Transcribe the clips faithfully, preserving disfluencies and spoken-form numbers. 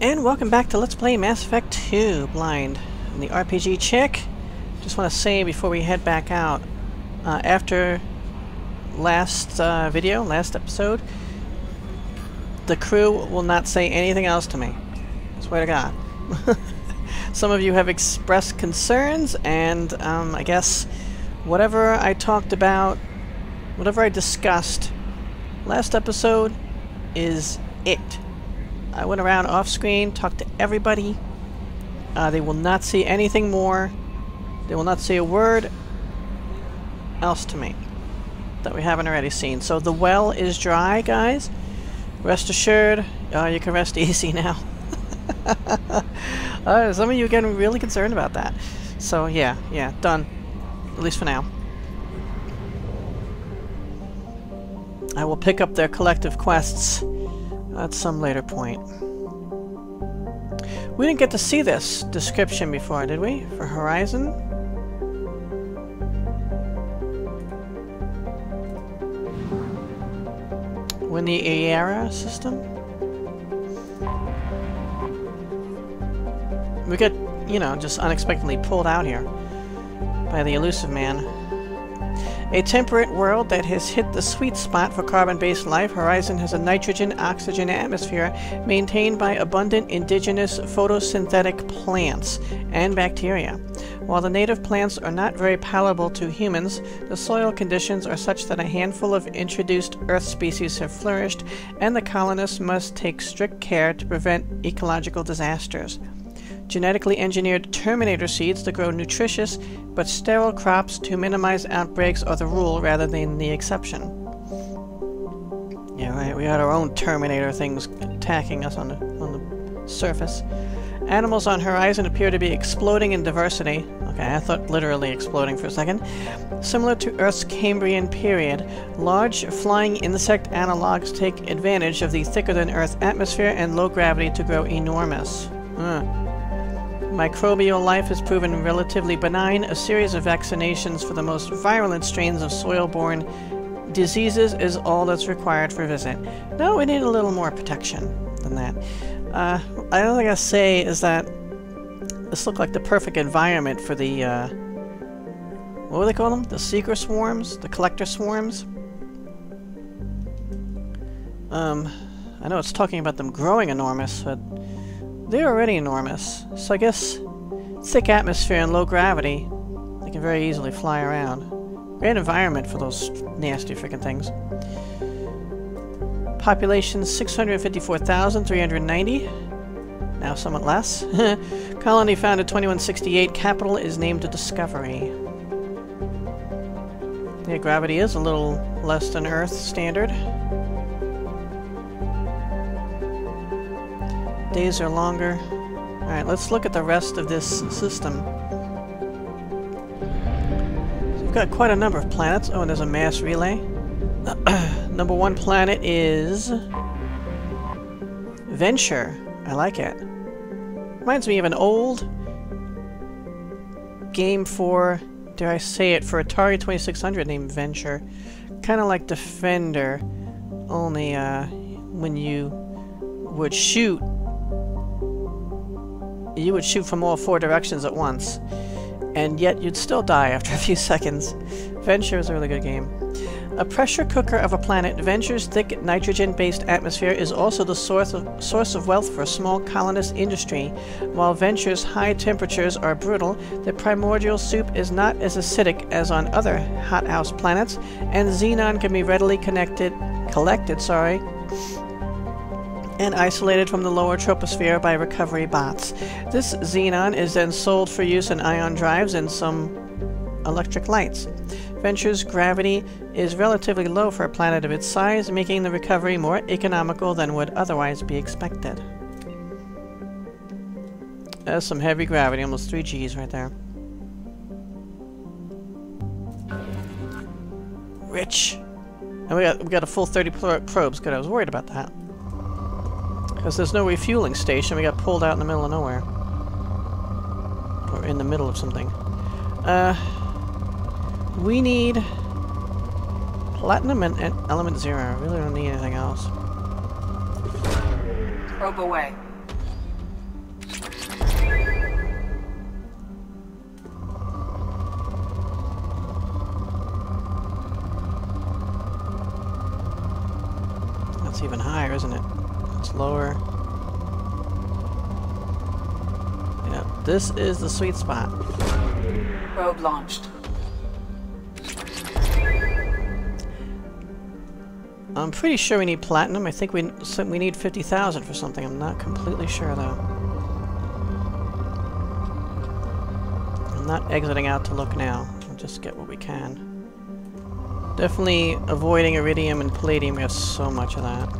And welcome back to Let's Play Mass Effect two Blind. I'm the R P G chick. Just want to say before we head back out, uh, after last uh, video, last episode, the crew will not say anything else to me. I swear to God. Some of you have expressed concerns, and um, I guess whatever I talked about, whatever I discussed last episode is it. I went around off-screen, talked to everybody. Uh, they will not see anything more. They will not say a word else to me that we haven't already seen. So the well is dry, guys. Rest assured, uh, you can rest easy now. uh, some of you are getting really concerned about that. So yeah, yeah, done. At least for now. I will pick up their collective quests at some later point. We didn't get to see this description before, did we? For Horizon? When the Iera system? We get, you know, just unexpectedly pulled out here by the elusive man. A temperate world that has hit the sweet spot for carbon-based life, Horizon has a nitrogen-oxygen atmosphere maintained by abundant indigenous photosynthetic plants and bacteria. While the native plants are not very palatable to humans, the soil conditions are such that a handful of introduced Earth species have flourished, and the colonists must take strict care to prevent ecological disasters. Genetically engineered Terminator seeds that grow nutritious but sterile crops to minimize outbreaks are the rule rather than the exception. Yeah, right. We had our own Terminator things attacking us on the on the surface. Animals on Horizon appear to be exploding in diversity. Okay, I thought literally exploding for a second. Similar to Earth's Cambrian period, large flying insect analogs take advantage of the thicker-than-Earth atmosphere and low gravity to grow enormous. Uh. Microbial life has proven relatively benign. A series of vaccinations for the most virulent strains of soil-borne diseases is all that's required for a visit. No, we need a little more protection than that. Uh, I don't think I say is that this looked like the perfect environment for the, uh, what do they call them? The seeker swarms? The collector swarms? Um, I know it's talking about them growing enormous, but they're already enormous, so I guess thick atmosphere and low gravity, they can very easily fly around. Great environment for those nasty freaking things. Population six hundred fifty-four thousand three hundred ninety, now somewhat less. Colony founded twenty-one sixty-eight, capital is named Discovery. Yeah, gravity is a little less than Earth standard. Days are longer. Alright, let's look at the rest of this system. So we've got quite a number of planets. Oh, and there's a mass relay. Number one planet is Venture. I like it. Reminds me of an old game for, dare I say it, for Atari twenty-six hundred named Venture. Kind of like Defender, only uh, when you would shoot you would shoot from all four directions at once, and yet you'd still die after a few seconds. Venture is a really good game. A pressure cooker of a planet, Venture's thick nitrogen-based atmosphere is also the source of, source of wealth for a small colonist industry. While Venture's high temperatures are brutal, the primordial soup is not as acidic as on other hothouse planets, and xenon can be readily connected, collected, sorry, and isolated from the lower troposphere by recovery bots. This xenon is then sold for use in ion drives and some electric lights. Venture's gravity is relatively low for a planet of its size, making the recovery more economical than would otherwise be expected. That's some heavy gravity, almost three G's right there. Rich. And we got, we got a full thirty probes, good, I was worried about that. Because there's no refueling station, we got pulled out in the middle of nowhere. Or in the middle of something. Uh, we need platinum and, and element zero. I really don't need anything else. Probe away. That's even higher, isn't it? It's lower. Yeah, this is the sweet spot. Probe launched. I'm pretty sure we need platinum. I think we we need fifty thousand for something. I'm not completely sure, though. I'm not exiting out to look now. We'll just get what we can. Definitely avoiding iridium and palladium. We have so much of that.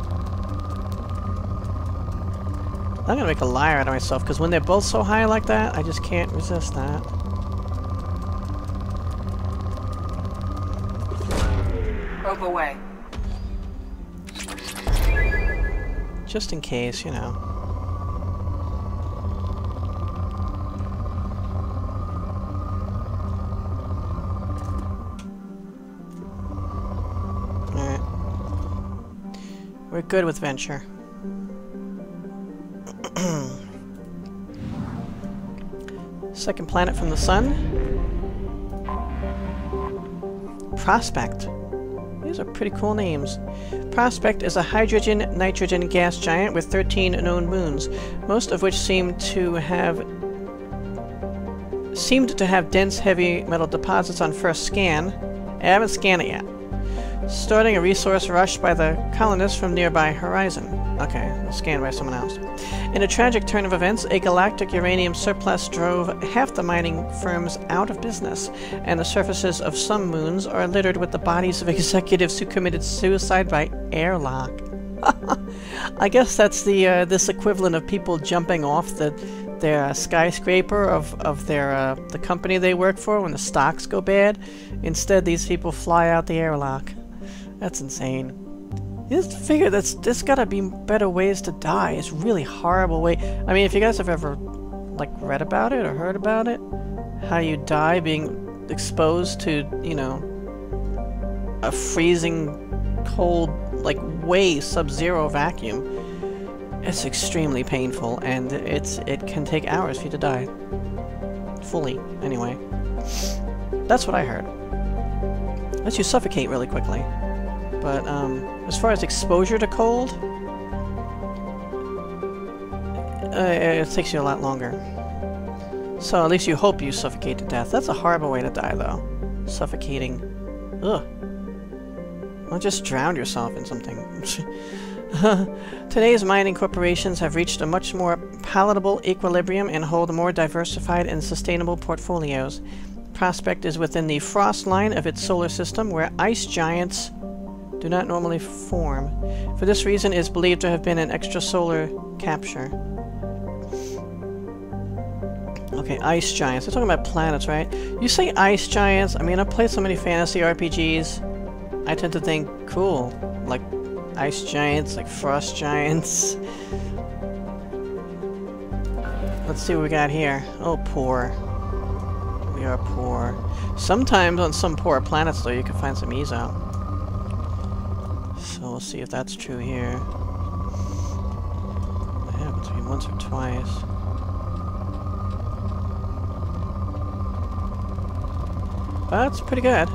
I'm gonna make a liar out of myself, because when they're both so high like that, I just can't resist that. Probe away. Just in case, you know. Alright. We're good with Venture. Second planet from the sun. Prospect. These are pretty cool names. Prospect is a hydrogen-nitrogen gas giant with thirteen known moons, most of which seem to have seemed to have dense heavy metal deposits on first scan. I haven't scanned it yet. Starting a resource rush by the colonists from nearby horizon. Okay, scanned by someone else. In a tragic turn of events, a galactic uranium surplus drove half the mining firms out of business, and the surfaces of some moons are littered with the bodies of executives who committed suicide by airlock. I guess that's the uh, this equivalent of people jumping off the their uh, skyscraper of of their uh, the company they work for when the stocks go bad. Instead, these people fly out the airlock. That's insane. You just figure that's there's gotta be better ways to die. It's really horrible way. I mean, if you guys have ever like read about it or heard about it, how you die being exposed to, you know, a freezing cold, like way sub-zero vacuum, it's extremely painful, and it's it can take hours for you to die. Fully, anyway. That's what I heard. Unless you suffocate really quickly. But, um, as far as exposure to cold, uh, it takes you a lot longer. So at least you hope you suffocate to death. That's a horrible way to die, though. Suffocating. Ugh. Well, just drown yourself in something. Today's mining corporations have reached a much more palatable equilibrium and hold more diversified and sustainable portfolios. Prospect is within the frost line of its solar system, where ice giants do not normally form. For this reason, it is believed to have been an extrasolar capture. Okay, ice giants. They're talking about planets, right? You say ice giants. I mean, I've played so many fantasy R P Gs. I tend to think, cool, like ice giants, like frost giants. Let's see what we got here. Oh, poor. We are poor. Sometimes on some poor planets, though, you can find some ease-out. So we'll see if that's true here. It happens to be once or twice. That's pretty good.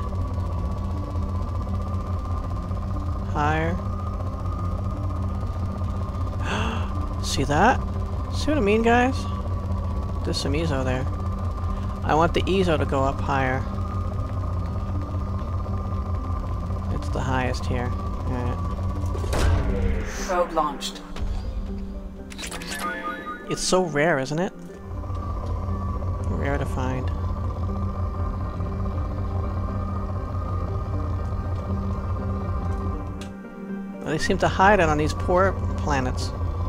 Higher. See that? See what I mean, guys? There's some E S O there. I want the E S O to go up higher. It's the highest here. Alright. Probe launched. It's so rare, isn't it? Rare to find. Well, they seem to hide it on these poor planets.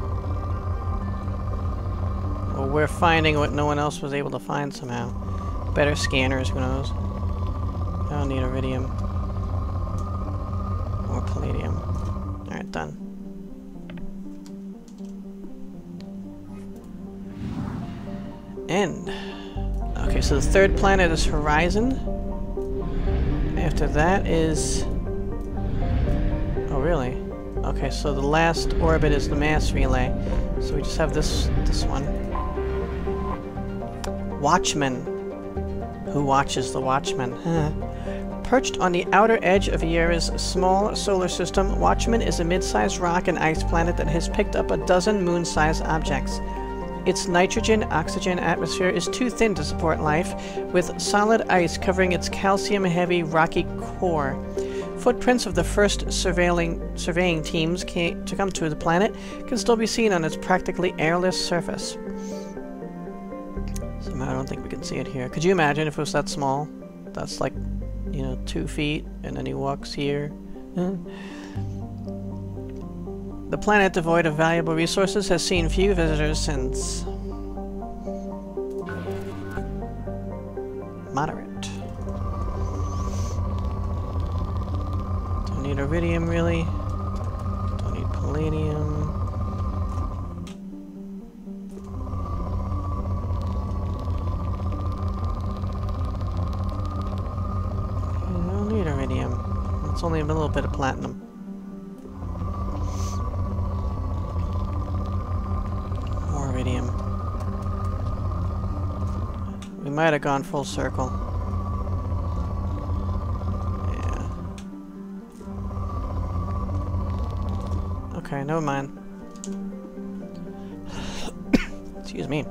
Well, we're finding what no one else was able to find somehow. Better scanners, who knows? I don't need iridium. Or palladium. Alright, done. End. Okay, so the third planet is Horizon. After that is... Oh, really? Okay, so the last orbit is the mass relay. So we just have this this one. Watchman. Who watches the Watchman? Perched on the outer edge of Iera's small solar system, Watchman is a mid-sized rock and ice planet that has picked up a dozen moon-sized objects. Its nitrogen-oxygen atmosphere is too thin to support life, with solid ice covering its calcium-heavy rocky core. Footprints of the first surveilling, surveying teams came to come to the planet can still be seen on its practically airless surface. Somehow I don't think we can see it here. Could you imagine if it was that small? That's like, you know, two feet, and then he walks here. The planet, devoid of valuable resources, has seen few visitors since. Moderate. Don't need iridium, really. Don't need palladium. I don't need iridium. It's only a little bit of platinum. Iridium. We might have gone full circle. Yeah. Okay, never mind. Excuse me.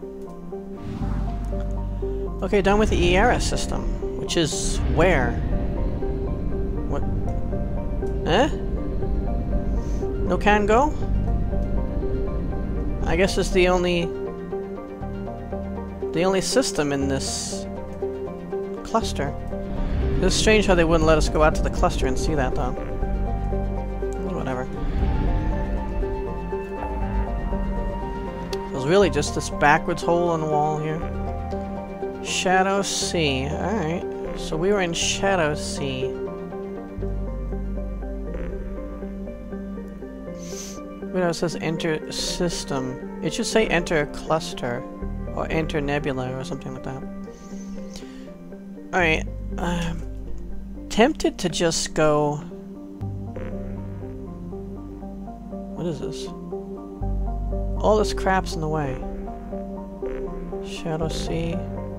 Okay, done with the Iera system, which is where? What? Eh? No can go? I guess it's the only the only system in this cluster. It's strange how they wouldn't let us go out to the cluster and see that, though. Whatever. It was really just this backwards hole in the wall here. Shadow Sea. Alright. So we were in Shadow Sea. But it says enter system. It should say enter cluster or enter nebula or something like that. Alright. Um, tempted to just go. What is this? All this crap's in the way. Shadow Sea.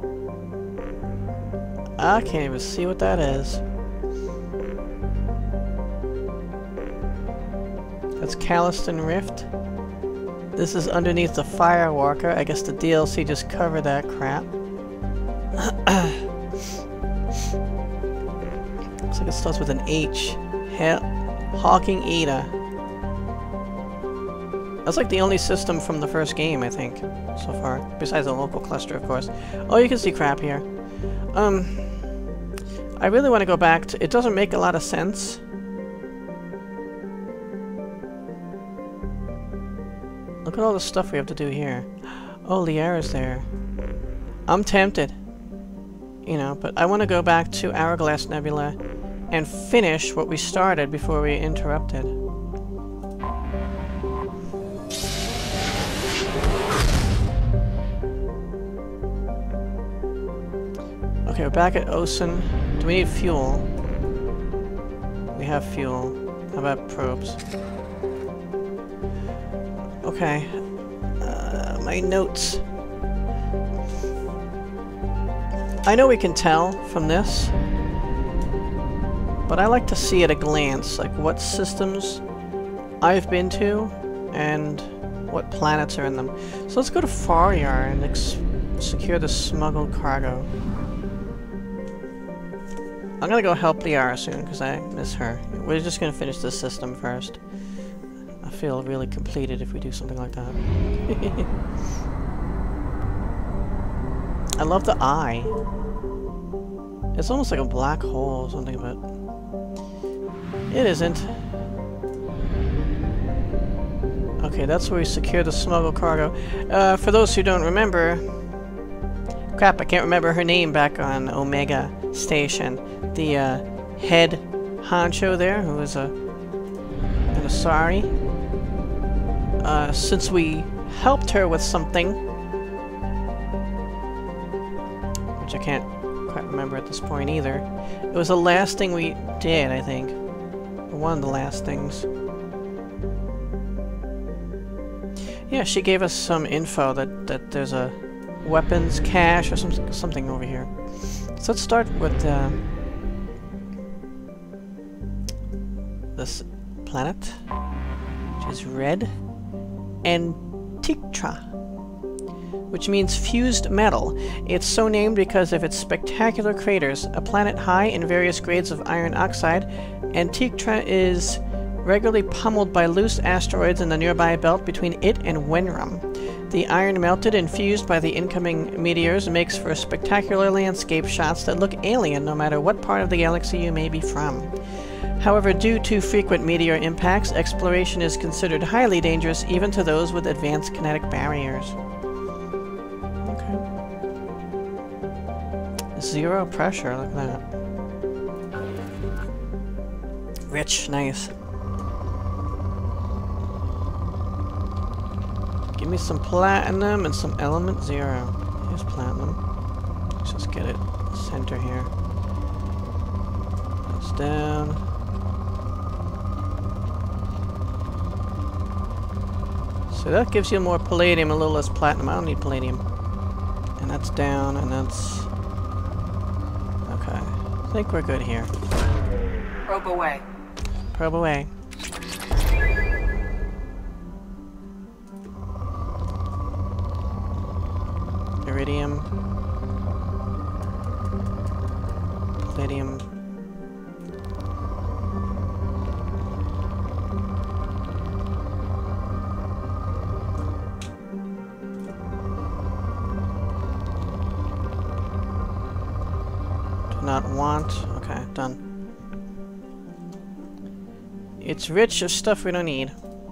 I can't even see what that is. That's Calliston Rift. This is underneath the Firewalker. I guess the D L C just covered that crap. Looks like it starts with an H. Hell, Hawking Iera. That's like the only system from the first game, I think, so far. Besides the local cluster, of course. Oh, you can see crap here. Um, I really want to go back to... It doesn't make a lot of sense. Look at all the stuff we have to do here. Oh, Iera's there. I'm tempted. You know, but I want to go back to Hourglass Nebula and finish what we started before we interrupted. Okay, we're back at Ocean. Do we need fuel? We have fuel. How about probes? Okay. Uh, my notes. I know we can tell from this, but I like to see at a glance, like what systems I've been to and what planets are in them. So let's go to Faryar and ex secure the smuggled cargo. I'm gonna go help Iera soon because I miss her. We're just gonna finish this system first. I feel really completed if we do something like that. I love the eye. It's almost like a black hole or something, but it isn't. Okay, that's where we secure the smuggled cargo. Uh, for those who don't remember, crap, I can't remember her name back on Omega Station. The uh, head honcho there, who is a an Asari. Uh, since we helped her with something, which I can't quite remember at this point either. It was the last thing we did, I think. Or one of the last things. Yeah, she gave us some info that, that there's a weapons cache or some, something over here. So let's start with uh, this planet, which is red, Antikythera, which means fused metal. It's so named because of its spectacular craters. A planet high in various grades of iron oxide, Antikythera is regularly pummeled by loose asteroids in the nearby belt between it and Wenrum. The iron melted and fused by the incoming meteors makes for spectacular landscape shots that look alien no matter what part of the galaxy you may be from. However, due to frequent meteor impacts, exploration is considered highly dangerous even to those with advanced kinetic barriers. Okay. Zero pressure, look at that. Rich, nice. Give me some platinum and some element zero. Here's platinum. Let's just get it center here. That's down. So that gives you more palladium, a little less platinum. I don't need palladium. And that's down, and that's... Okay. I think we're good here. Probe away. Probe away. Iridium. Palladium. Do not want. Okay, done. It's rich of stuff we don't need.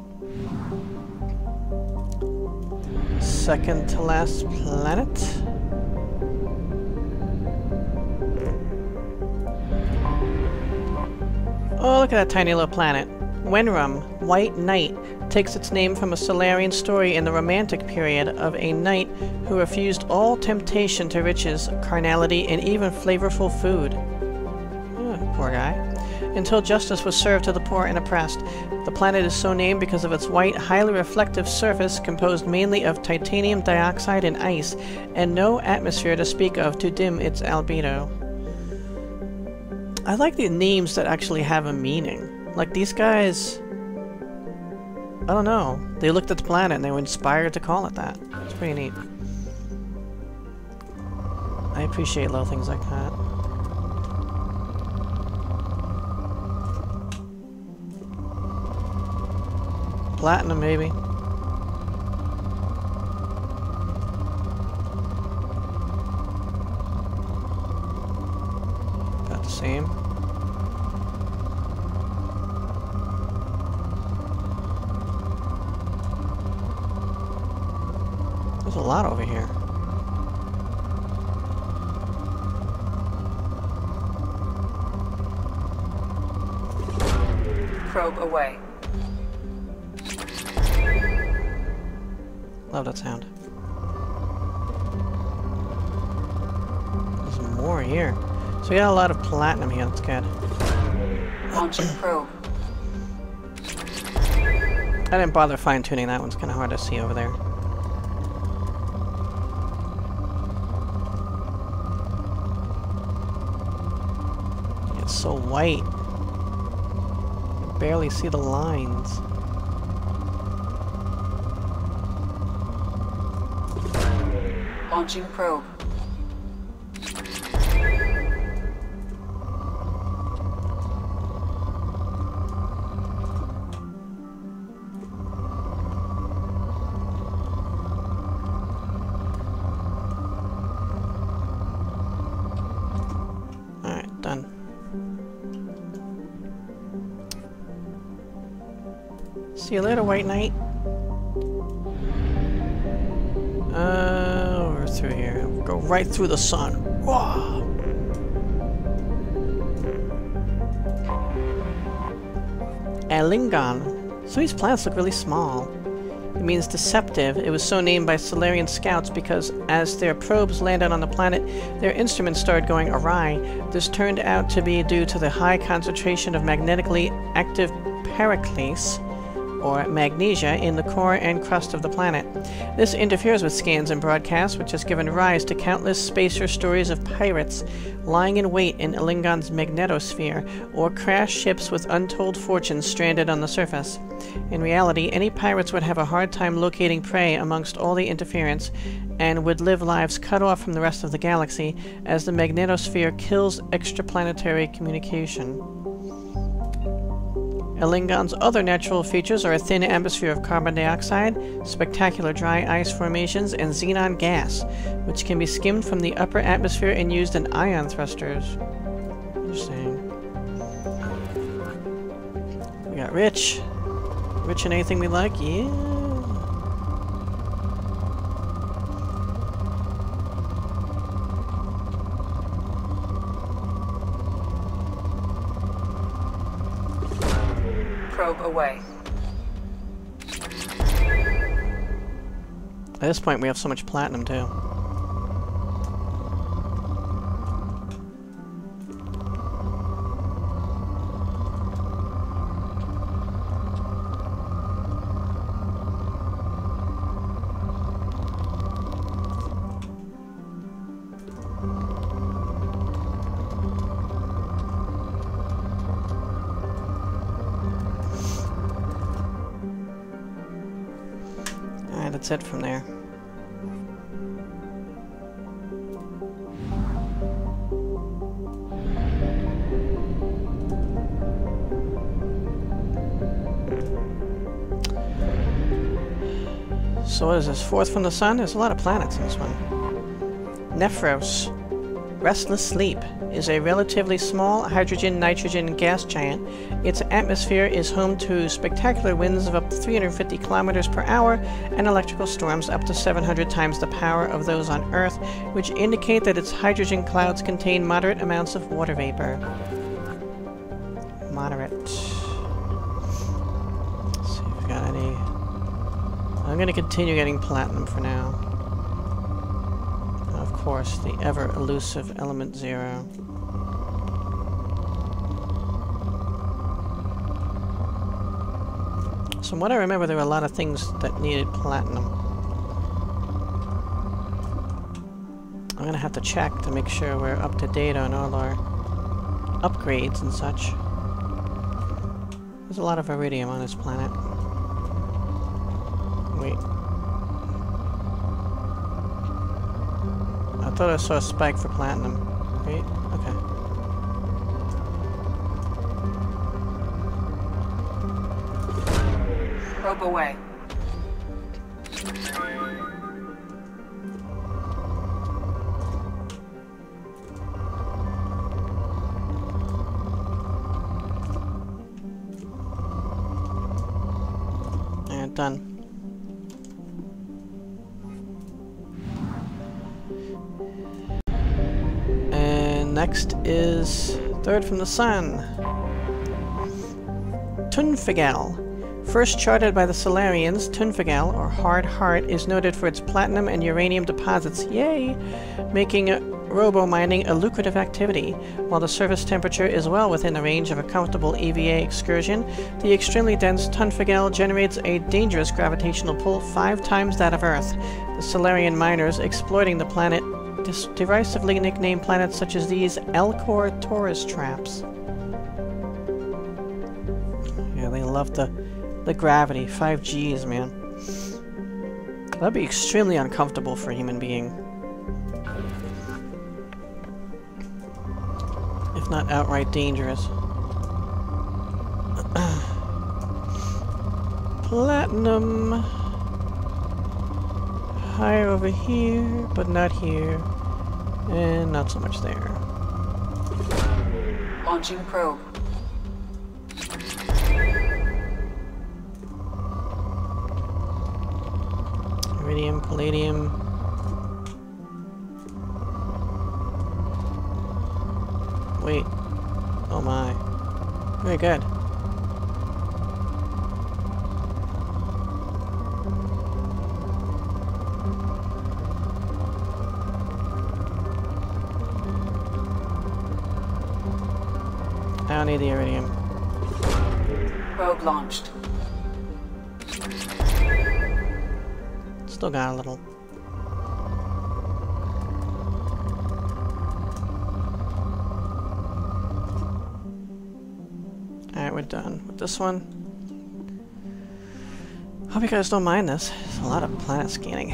Second to last planet. Oh, look at that tiny little planet. Wenrum, White Knight, takes its name from a Solarian story in the Romantic period of a knight who refused all temptation to riches, carnality, and even flavorful food. Oh, poor guy. Until justice was served to the poor and oppressed. The planet is so named because of its white, highly reflective surface composed mainly of titanium dioxide and ice, and no atmosphere to speak of to dim its albedo. I like the names that actually have a meaning. Like these guys... I don't know. They looked at the planet and they were inspired to call it that. It's pretty neat. I appreciate little things like that. Platinum, maybe. About the same. There's a lot over here. Probe away. Love that sound. There's more here. So we got a lot of platinum here, that's good. Launching probe. I didn't bother fine-tuning that one's kinda hard to see over there. It's so white. You barely see the lines. Launching probe. Alright, done. See you later, White Knight. Uh, we're through here. We'll go right through the sun. Whoa! Alingon. So these planets look really small. It means deceptive. It was so named by Solarian scouts because as their probes landed on the planet, their instruments started going awry. This turned out to be due to the high concentration of magnetically active Pericles, or magnesia, in the core and crust of the planet. This interferes with scans and broadcasts, which has given rise to countless spacer stories of pirates lying in wait in Ilingon's magnetosphere, or crashed ships with untold fortunes stranded on the surface. In reality, any pirates would have a hard time locating prey amongst all the interference, and would live lives cut off from the rest of the galaxy, as the magnetosphere kills extraplanetary communication. Ilingon's other natural features are a thin atmosphere of carbon dioxide, spectacular dry ice formations, and xenon gas, which can be skimmed from the upper atmosphere and used in ion thrusters. Interesting. We got rich. Rich in anything we like? Yeah. Probe away. At this point, we have so much platinum, too. That's it from there. So what is this? Fourth from the sun? There's a lot of planets in this one. Nephros, Restless Sleep, is a relatively small hydrogen-nitrogen gas giant. Its atmosphere is home to spectacular winds of up to three hundred fifty kilometers per hour and electrical storms up to seven hundred times the power of those on Earth, which indicate that its hydrogen clouds contain moderate amounts of water vapor. Moderate. Let's see if we got any... I'm going to continue getting platinum for now. Of course, the ever-elusive element zero. From what I remember, there were a lot of things that needed platinum. I'm gonna have to check to make sure we're up to date on all our upgrades and such. There's a lot of iridium on this planet. Wait. I thought I saw a spike for platinum. Wait, okay. Probe away. And done. And next is third from the sun. Tunfigal. First charted by the Solarians, Tunfigal, or Hard Heart, is noted for its platinum and uranium deposits, yay, making robo-mining a lucrative activity. While the surface temperature is well within the range of a comfortable E V A excursion, the extremely dense Tunfigal generates a dangerous gravitational pull five times that of Earth. The Solarian miners exploiting the planet derisively nicknamed planets such as these Elcor Taurus traps. Yeah, they love the The gravity, five Gs, man. That'd be extremely uncomfortable for a human being. If not outright dangerous. Platinum. Higher over here, but not here. And not so much there. Launching probe. Iridium, palladium. Wait. Oh my. Very good. I don't need the iridium. Probe launched. Still got a little. Alright, we're done with this one. Hope you guys don't mind this. There's a lot of planet scanning.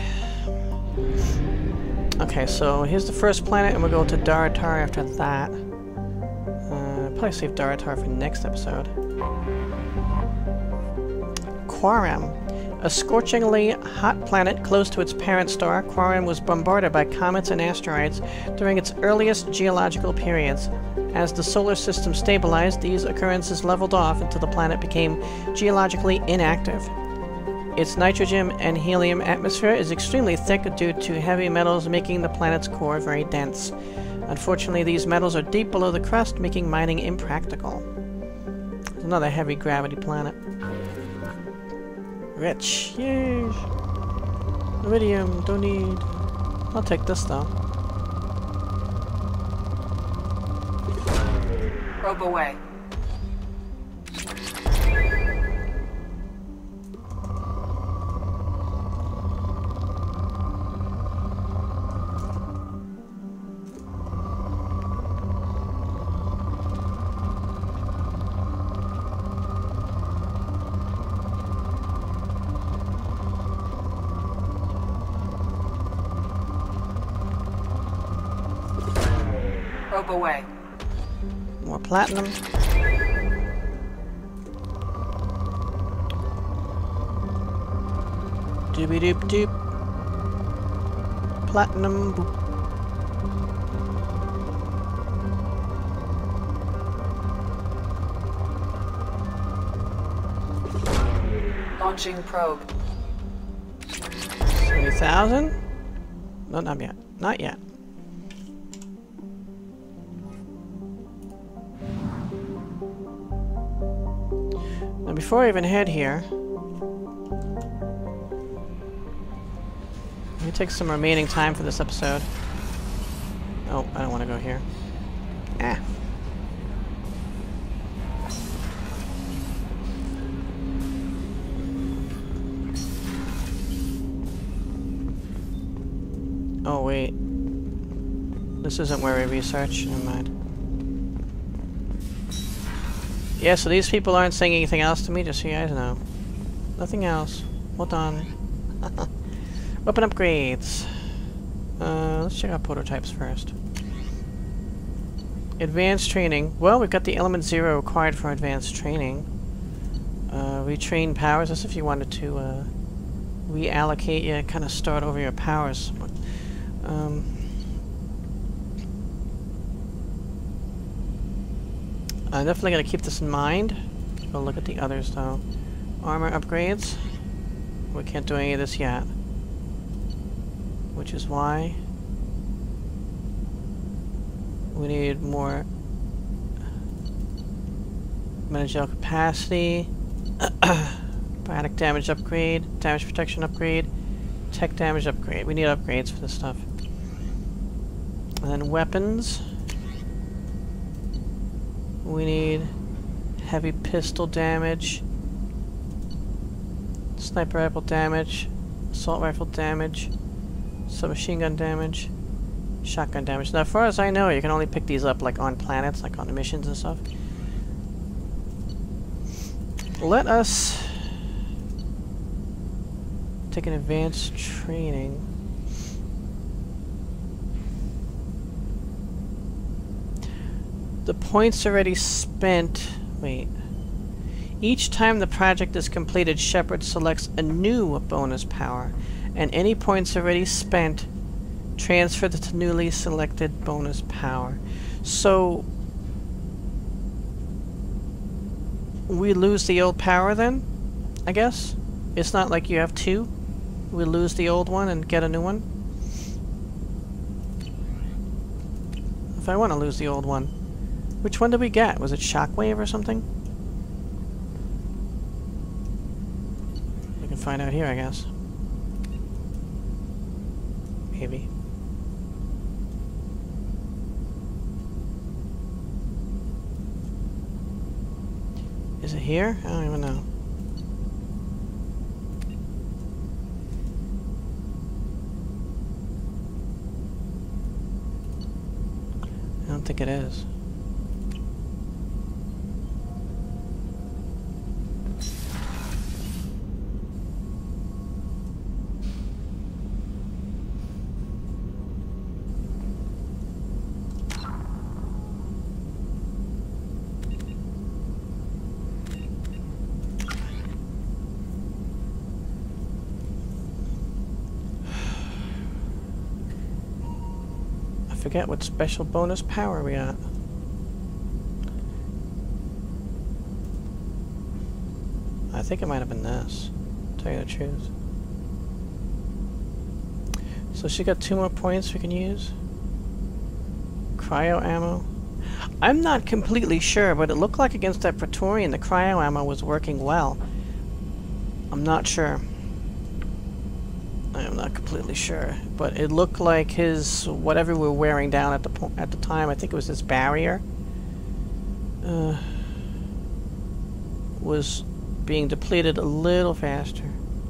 Okay, so here's the first planet, and we'll go to Daratar after that. Uh, probably save Daratar for next episode. Quaram. A scorchingly hot planet close to its parent star, Quaram was bombarded by comets and asteroids during its earliest geological periods. As the solar system stabilized, these occurrences leveled off until the planet became geologically inactive. Its nitrogen and helium atmosphere is extremely thick due to heavy metals, making the planet's core very dense. Unfortunately, these metals are deep below the crust, making mining impractical. It's another heavy gravity planet. Rich. Yay! Iridium, don't need. I'll take this though. Probe away. Probe away. More platinum. Doobie doop doop. Platinum boop. Launching probe. seventy thousand? No, not yet. Not yet. Now, before I even head here, let me take some remaining time for this episode. Oh, I don't want to go here. Ah. Oh, wait. This isn't where we research. Never mind. Yeah, so these people aren't saying anything else to me, just so you guys know. Nothing else. Hold on. Weapon upgrades. Uh, let's check out prototypes first. Advanced training. Well, we've got the element zero required for advanced training. Uh, retrain powers. That's if you wanted to uh, reallocate, yeah, kind of start over your powers. Um, I'm definitely going to keep this in mind. Go look at the others, though. Armor upgrades. We can't do any of this yet. Which is why we need more managerial capacity, biotic damage upgrade, damage protection upgrade, tech damage upgrade. We need upgrades for this stuff. And then weapons. We need heavy pistol damage, sniper rifle damage, assault rifle damage, submachine gun damage, shotgun damage. Now, as far as I know, you can only pick these up like on planets, like on the missions and stuff. Let us take an advanced training. The points already spent. Wait. Each time the project is completed, Shepard selects a new bonus power, and any points already spent transfer to the newly selected bonus power. So we lose the old power then, I guess? It's not like you have two. We lose the old one and get a new one. If I want to lose the old one. Which one did we get? Was it Shockwave or something? We can find out here, I guess. Maybe. Is it here? I don't even know. think it is. I forget what special bonus power we got. I think it might have been this, to tell you the truth. So she got two more points we can use. Cryo ammo. I'm not completely sure, but it looked like against that Praetorian the cryo ammo was working well. I'm not sure. I'm not completely sure, but it looked like his whatever we were wearing down at the po at the time. I think it was his barrier. Uh, was being depleted a little faster.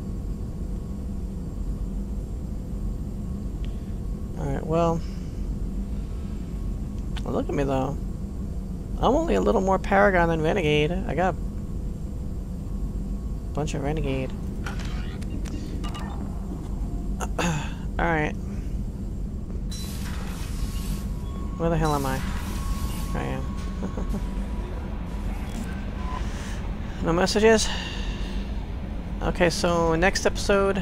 All right. Well, look at me though. I'm only a little more Paragon than Renegade. I got a bunch of Renegade. Alright. Where the hell am I? I am. No messages? Okay, so next episode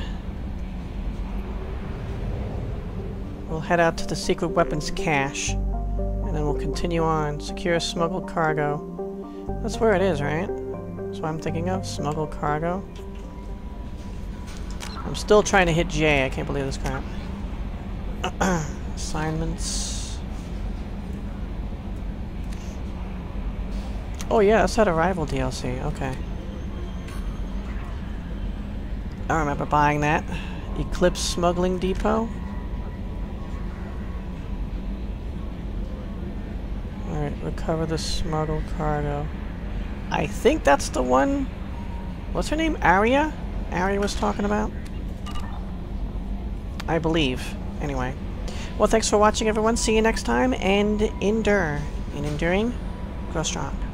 we'll head out to the secret weapons cache. And then we'll continue on. Secure smuggled cargo. That's where it is, right? That's what I'm thinking of. Smuggled cargo. I'm still trying to hit J. I can't believe this crap. Assignments. Oh yeah, that's that Arrival D L C. Okay. I remember buying that. Eclipse Smuggling Depot. Alright, recover the smuggled cargo. I think that's the one... What's her name? Aria? Aria was talking about? I believe. Anyway. Well, thanks for watching, everyone. See you next time, and endure. In enduring, grow strong.